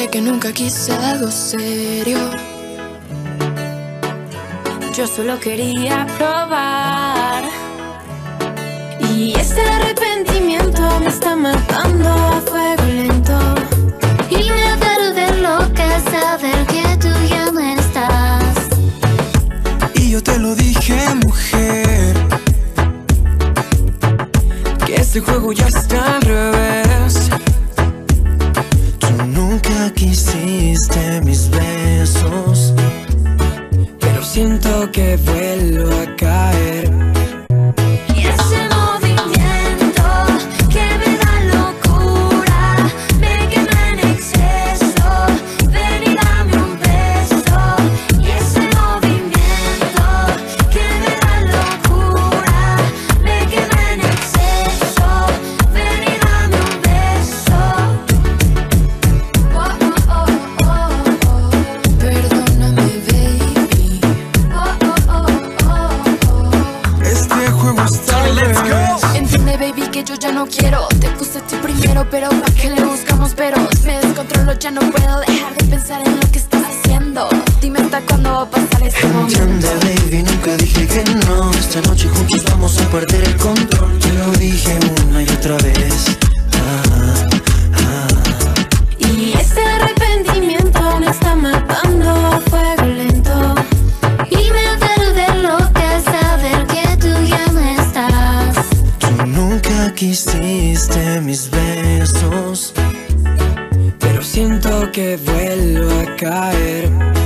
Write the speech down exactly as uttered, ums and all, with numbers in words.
sé que nunca quise algo serio. Yo solo quería probar. Y este arrepentimiento me está matando a fuego lento. Y me vuelve loca saber que tú ya no estás. Y yo te lo dije, mujer, que este juego ya está al revés. Tú nunca quisiste mis besos, pero siento que vuelvo a caer. Y ese movimiento que me da locura me quema en exceso. Ven y dame un beso. Y ese movimiento que me da locura me quema en exceso. Ven y dame un beso. Oh, oh, oh, oh, oh. Perdóname, baby. Oh, oh, oh, oh, oh. Este juego está al revés. Entiende, baby, que yo ya no quiero. Te puse a ti primero, pero ¿pa' qué le buscamos pero? Me descontrolo, ya no puedo dejar de pensar en lo que estás haciendo. Dime hasta cuándo va a pasar este momento. Entiende, baby, nunca dije que no. Esta noche juntos vamos a perder el control. Te lo dije una y otra vez. Ah, ah. Y ese arrepentimiento me está matando a fuego lento. Y me vuelve loca saber que tú ya no estás. Tú nunca quisiste mis besos, pero siento que vuelvo a caer.